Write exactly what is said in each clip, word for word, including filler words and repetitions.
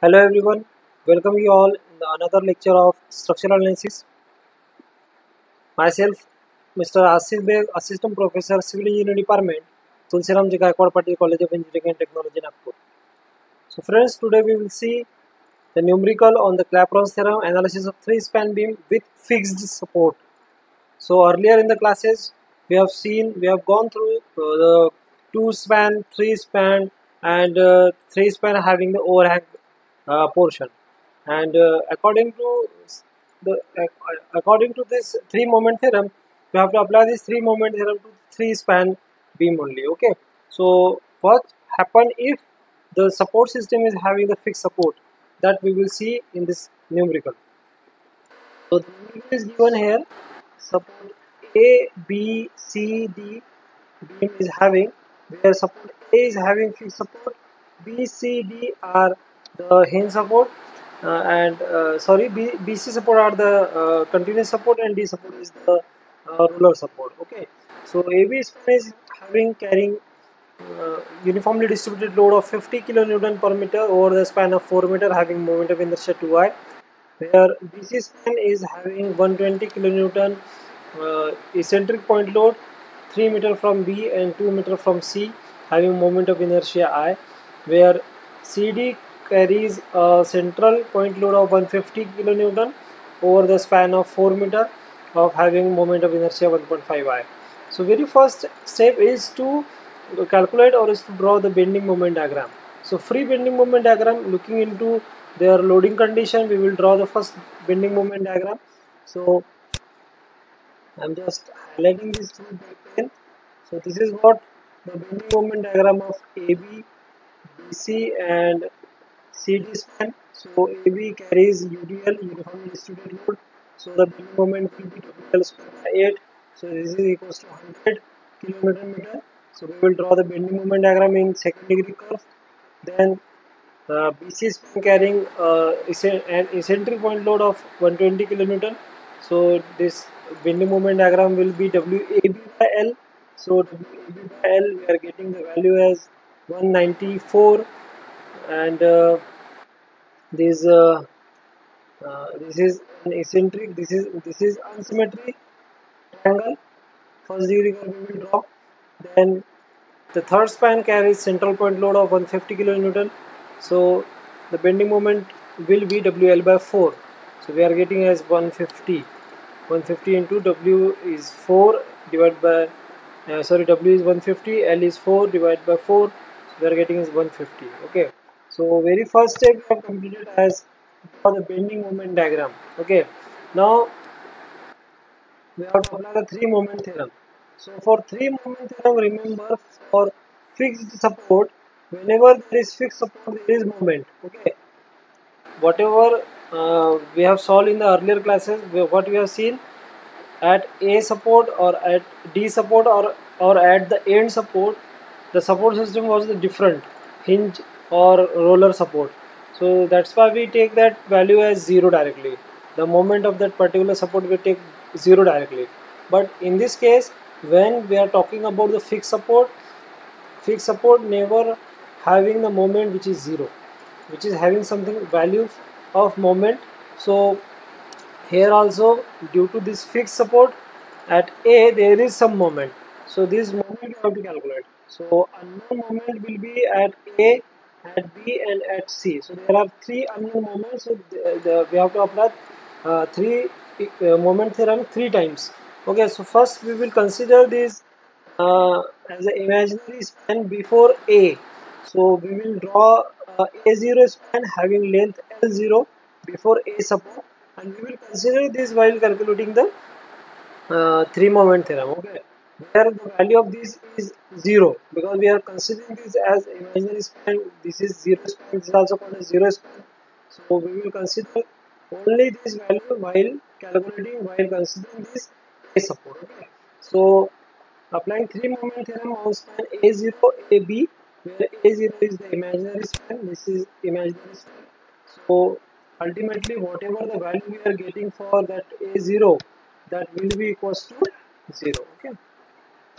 Hello everyone, welcome you all in the another lecture of structural analysis. Myself, Mister Asif Beg, Assistant Professor, Civil Engineering Department, Tulsiram Ji Gaikwad Patil College of Engineering and Technology, Nagpur. So friends, today we will see the numerical on the Clapeyron's theorem analysis of three-span beam with fixed support. So earlier in the classes, we have seen, we have gone through uh, the two-span, three-span and uh, three-span having the overhang uh, portion. And uh, according to the uh, according to this three moment theorem, we have to apply this three moment theorem to three span beam only. Okay, so what happen if the support system is having the fixed support, that we will see in this numerical. So the numerical is given here. Support A, B, C, D beam is having, where support A is having fixed support, B, C, D are the hinge support, uh, and uh, sorry, B, B, C support are the uh, continuous support, and D support is the uh, roller support. Okay, so A B span is having carrying uh, uniformly distributed load of fifty kilonewton per meter over the span of four meter, having moment of inertia two I, where B C span is having one hundred twenty kilonewton uh, eccentric point load, three meter from B and two meter from C, having moment of inertia I, where C D carries a central point load of one hundred fifty kilonewton over the span of four meter, of having moment of inertia one point five I. So very first step is to calculate or is to draw the bending moment diagram. So free bending moment diagram, looking into their loading condition, we will draw the first bending moment diagram. So I'm just highlighting this with my pen. So this is what the bending moment diagram of A B, B C and C D span. So A B carries U D L, uniformly distributed load. So the bending moment will be W L square by eight. So this is equals to one hundred kilonewton meter. So we will draw the bending moment diagram in second degree curve. Then uh, B C span carrying uh, an eccentric point load of one hundred twenty kilonewton. So this bending moment diagram will be W A B by L. So W A B by L, we are getting the value as one hundred ninety-four, and uh, this uh, uh, this is an eccentric. This is this is unsymmetry triangle. First degree curve we will draw. Then the third span carries central point load of one hundred fifty kilonewton. So the bending moment will be W L by four. So we are getting as one hundred fifty. one hundred fifty into W is four divided by uh, sorry W is one hundred fifty, L is four divided by four. So we are getting is one hundred fifty. Okay. So very first step we have completed as for the bending moment diagram. Okay. Now we have to apply the three moment theorem. So for three moment theorem, remember, for fixed support, whenever there is fixed support, there is moment. Okay. Whatever uh, we have solved in the earlier classes, what we have seen at A support or at D support or or at the end support, the support system was the different hinge or roller support. So that's why we take that value as zero directly. The moment of that particular support we take zero directly. But in this case, when we are talking about the fixed support, fixed support never having the moment which is zero, which is having something value of moment. So here also, due to this fixed support, at A there is some moment. So this moment you have to calculate. So unknown moment will be at A, at B and at C. So there are three unknown moments. So the, the, we have to apply uh, three uh, moment theorem three times. Okay, so first we will consider this uh, as an imaginary span before A. So we will draw uh, A zero span having length L zero before A support, and we will consider this while calculating the uh, three moment theorem. Okay, where the value of this is zero, because we are considering this as imaginary span. This is zero span. This is also called as zero span. So we will consider only this value while calculating, while considering this A support. Okay, so applying three moment theorem on span A zero, A B, where A zero is the imaginary span. This is imaginary span. So ultimately, whatever the value we are getting for that A zero, that will be equals to zero. Okay.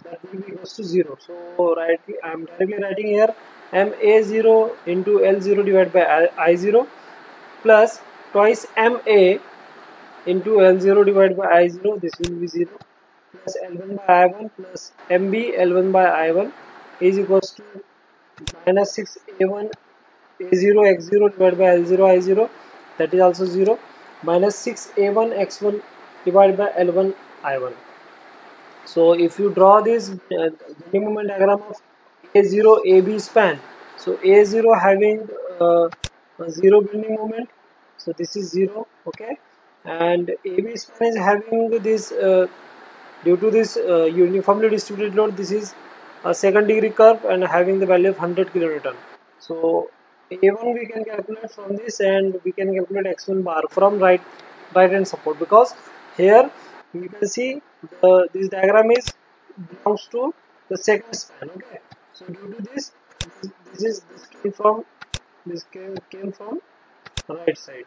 that will be equals to zero. So right, I am directly writing here M A zero into L zero divided by I zero plus twice M A into L zero divided by I zero, this will be zero, plus L one by I one plus M B L one by I one is equals to minus six A one A zero X zero divided by L zero I zero, that is also zero, minus six A one X one divided by L one I one. So if you draw this uh, bending moment diagram of A zero A B span, so A zero having uh, a zero bending moment, so this is zero, okay, and A B span is having this uh, due to this uh, uniformly distributed load, this is a second degree curve and having the value of one hundred kilonewton. So A one we can calculate from this, and we can calculate X one bar from right right hand support, because here you can see the this diagram is belongs to the second span, okay. So due to this, this, this is this came from this came, came from right side,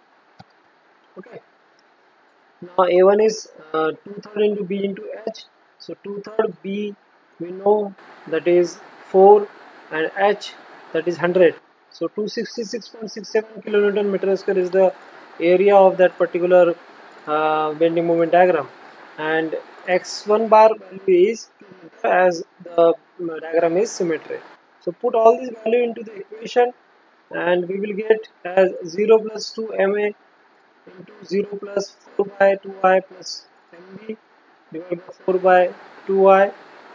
okay. Now A one is uh, two third into B into H, so two third B we know that is four and H that is one hundred, so two hundred sixty-six point six seven kilonewton meter square is the area of that particular uh, bending moment diagram, and X one bar value is as the diagram is symmetry. So put all these value into the equation and we will get as zero plus two M A into zero plus four by two I plus M B divided by four by two I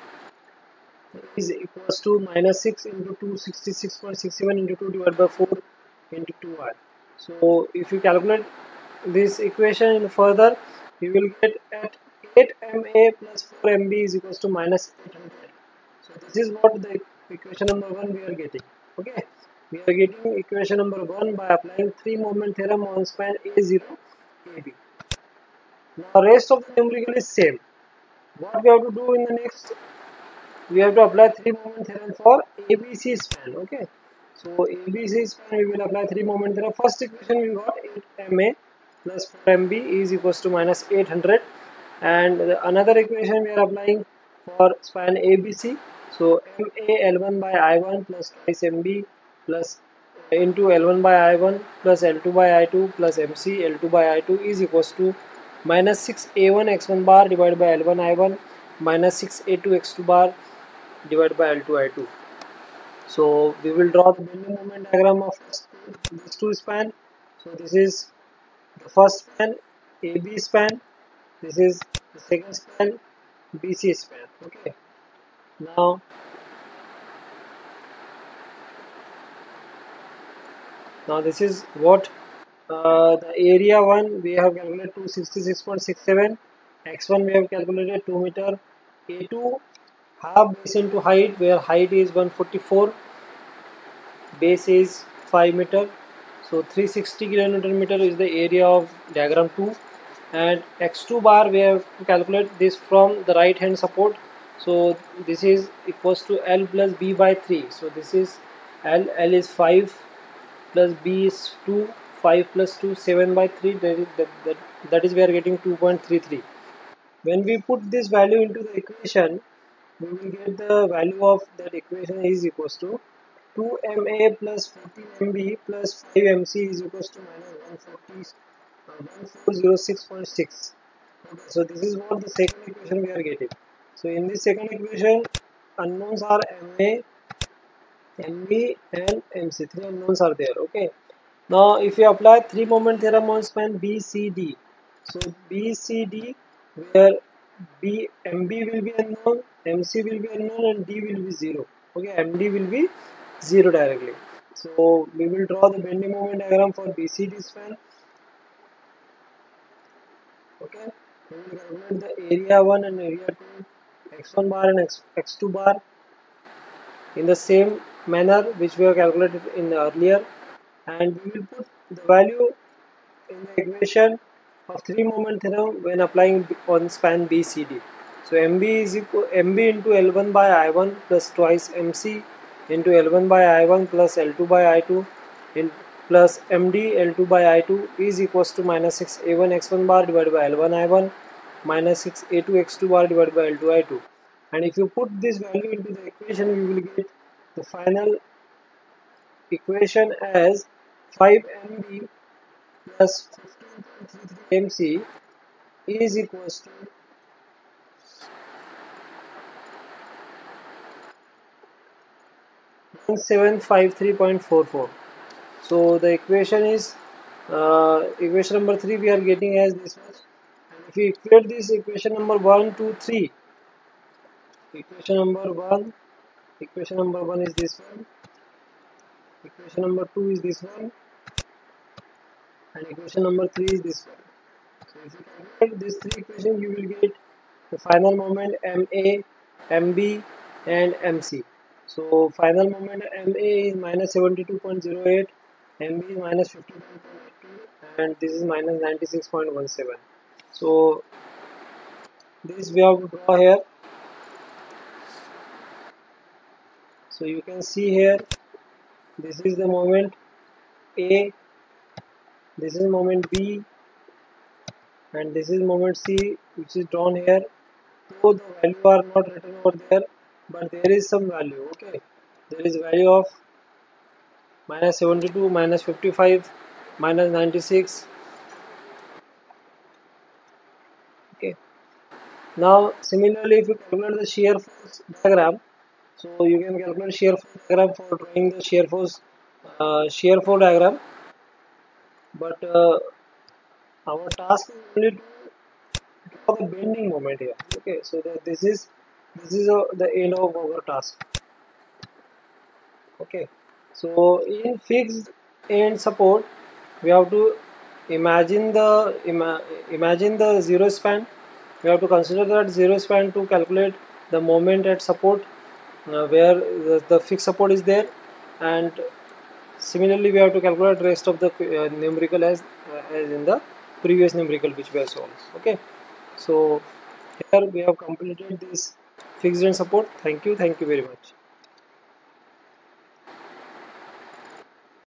is equals to minus six into two hundred sixty-six point six seven into two divided by four into two I. So if you calculate this equation further, you will get at eight M A plus four M B is equals to minus eight hundred. So this is what the equation number one we are getting, okay. We are getting equation number one by applying three moment theorem on span A zero A B. Now rest of the numerical is same. What we have to do in the next, we have to apply three moment theorem for A B C span, okay. So A B C span we will apply three moment theorem. First equation we got eight M A plus four M B is equals to minus eight hundred, and the another equation we are applying for span A B C. So M A L one by I one plus twice M B plus into L one by I one plus L two by I two plus M C L two by I two is equals to minus six A one X one bar divided by L one I one minus six A two X two bar divided by L two I two. So we will draw the bending moment diagram of these two span. So this is the first span A B span, this is the second span B C span, okay. Now now this is what uh, the area one we have calculated two hundred sixty-six point six seven, X one we have calculated two meter, A two half base into height, where height is one hundred forty-four, base is five meter, so three hundred sixty kilonewton meter is the area of diagram two, and X two bar we have to calculate this from the right hand support. So this is equals to L plus B by three. So this is L, L is five plus B is two, five plus two, seven by three, that is, that, that, that is we are getting two point three three. When we put this value into the equation, we will get the value of that equation is equals to two M A plus forty M B plus five M C is equals to minus one forty oh six point six. Okay, so this is what the second equation we are getting. So in this second equation, unknowns are M A, M B and M C. Three unknowns are there, okay. Now if you apply three moment theorem on span B C D, so B C D, where B M B will be unknown, M C will be unknown and D will be zero, okay. M D will be zero directly. So we will draw the bending moment diagram for B C D span, okay. We will calculate the area one and area two, X one bar and X, X2 bar in the same manner which we have calculated in the earlier, and we will put the value in the equation of three moment theorem when applying on span B C D. So M B is equal M B into L one by I one plus twice M C into L one by I one plus L two by I two in plus M D L two by I two is equals to minus six A one X one bar divided by L one I one minus six A two X two bar divided by L two I two. and if you put this value into the equation, we will get the final equation as five M B plus fifteen point three three M C is equals to one seven five three point four four. So the equation is uh, equation number three we are getting as this much, and if we equate this equation number one, two, three, equation number one, equation number one is this one, equation number two is this one, and equation number three is this one. So if you calculate these three equations, you will get the final moment M A, M B, and M C. So final moment M A is minus seventy-two point zero eight, M B is minus fifty-one point eight two, and this is minus ninety-six point one seven. So this we have to draw here. So you can see here, this is the moment A, this is moment B, and this is moment C, which is drawn here. Though the value are not written over there, but there is some value. Okay, there is value of minus seventy-two, minus fifty-five, minus ninety-six. Okay, now similarly, if you calculate the shear force diagram, so you can calculate shear force diagram for drawing the shear force uh, shear force diagram, but uh, our task is only to draw the bending moment here. Okay, so that this is this is uh, the end of our task. Okay, so in fixed end support, we have to imagine the ima imagine the zero span. We have to consider that zero span to calculate the moment at support uh, where the, the fixed support is there, and similarly we have to calculate rest of the uh, numerical as uh, as in the previous numerical which we have solved. Okay, so here we have completed this fixed end support. Thank you, thank you very much.